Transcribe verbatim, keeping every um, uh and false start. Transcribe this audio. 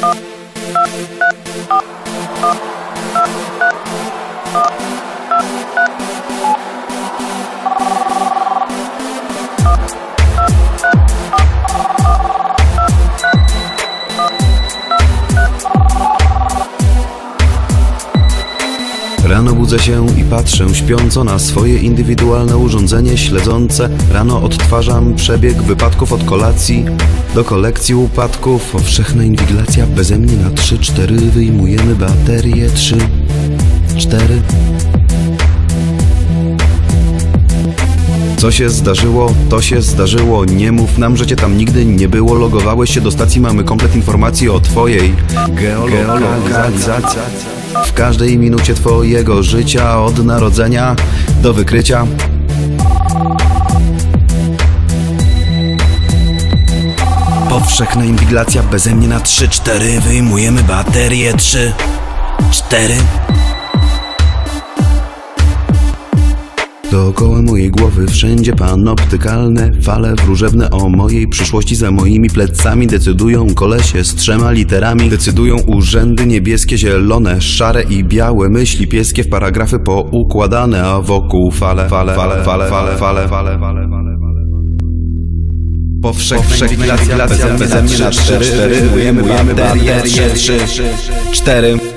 Rano budzę się i patrzę śpiąco na swoje indywidualne urządzenie śledzące. Rano odtwarzam przebieg wypadków od kolacji do kolekcji upadków. Powszechna inwigilacja beze mnie na trzy cztery. Wyjmujemy baterię trzy cztery. Co się zdarzyło, to się zdarzyło. Nie mów nam, że cię tam nigdy nie było. Logowałeś się do stacji, mamy komplet informacji o twojej geolokalizacji. W każdej minucie twojego życia, od narodzenia do wykrycia. Powszechna inwigilacja beze mnie na trzy cztery. Wyjmujemy baterię trzy cztery. Dookoła mojej głowy wszędzie panoptykalne fale wróżebne o mojej przyszłości. Za moimi plecami decydują kolesie z trzema literami. Decydują urzędy niebieskie, zielone, szare i białe. Myśli pieskie w paragrafy poukładane, a wokół fale, fale, fale, fale, fale, fale, fale, fale. Powszechna inwigilacja beze mnie na trzy cztery. Wyjmujemy baterię trzy cztery.